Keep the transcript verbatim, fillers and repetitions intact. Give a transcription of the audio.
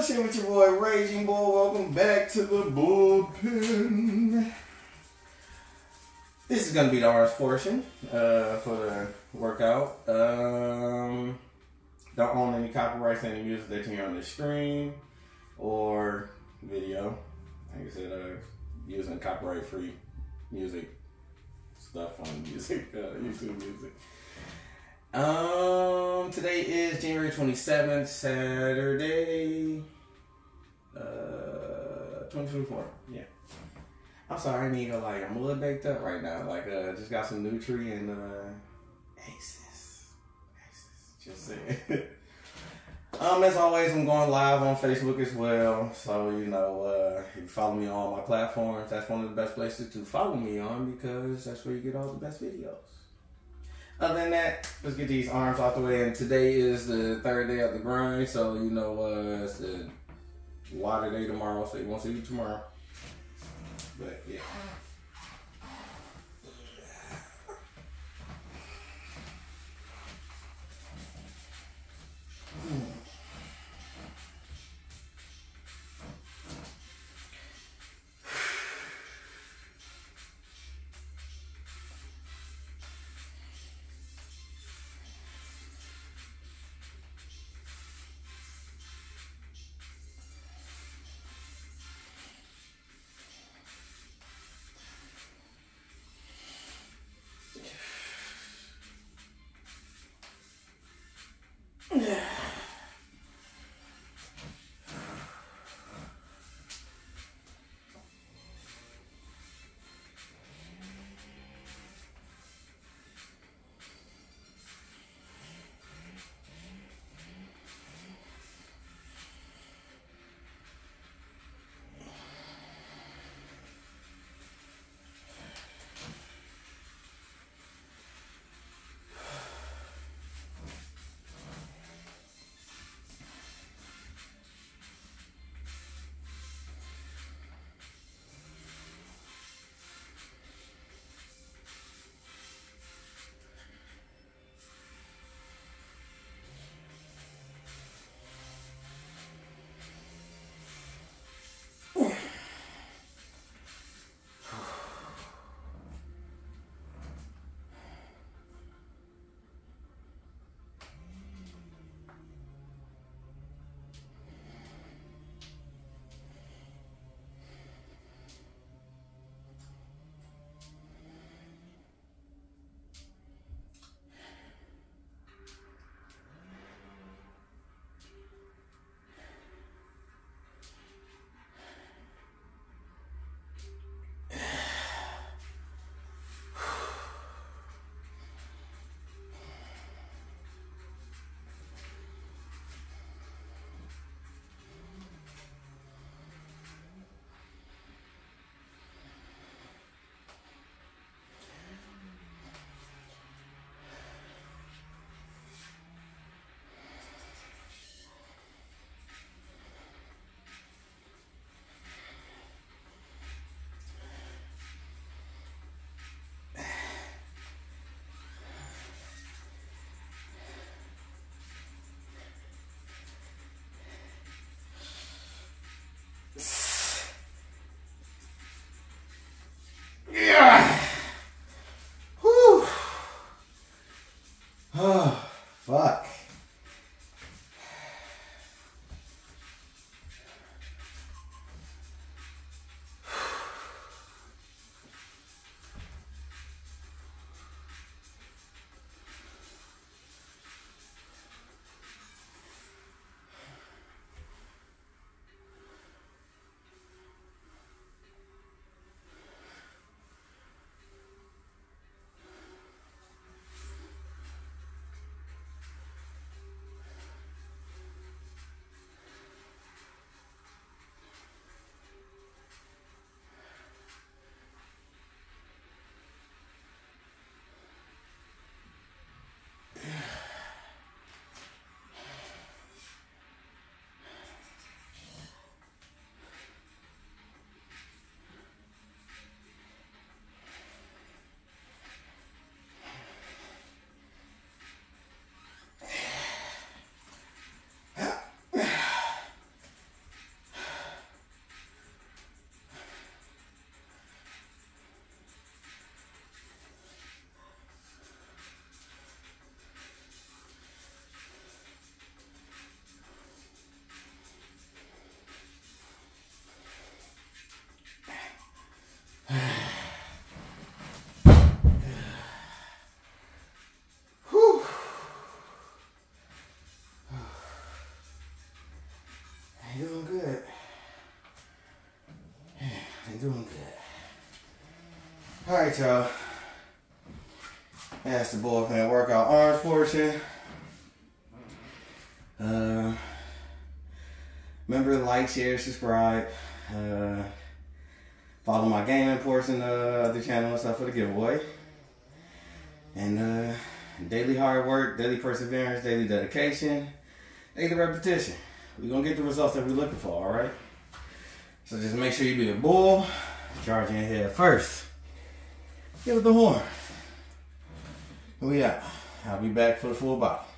Bullshit with your boy Raging Bull. Welcome back to the bullpen. This is gonna be the arms portion uh, for the workout. Um, don't own any copyrights to any music that you hear on the stream or video. Like I said, uh, using copyright-free music stuff on music, uh, YouTube music. Um, today is January twenty-seventh, Saturday, uh, twenty twenty-four. Yeah. I'm sorry, I need to, like, I'm a little baked up right now. Like, uh, just got some Nutri and, uh, Aces. Aces. Just saying. um, as always, I'm going live on Facebook as well. So, you know, uh, if you follow me on all my platforms, that's one of the best places to follow me on because that's where you get all the best videos. Other than that, let's get these arms out the way. And today is the third day of the grind, so you know uh, it's the water day tomorrow. So you won't see you tomorrow. But yeah. Yeah. doing good. All right, y'all. That's the boy fan workout arms portion. Uh, remember to like, share, subscribe. Uh, follow my gaming portion of the channel and stuff for the giveaway. And uh, daily hard work, daily perseverance, daily dedication, daily repetition. We're going to get the results that we're looking for, all right? So just make sure you be a bull. Charge in head first. Give it the horn. And we out. I'll be back for the full body.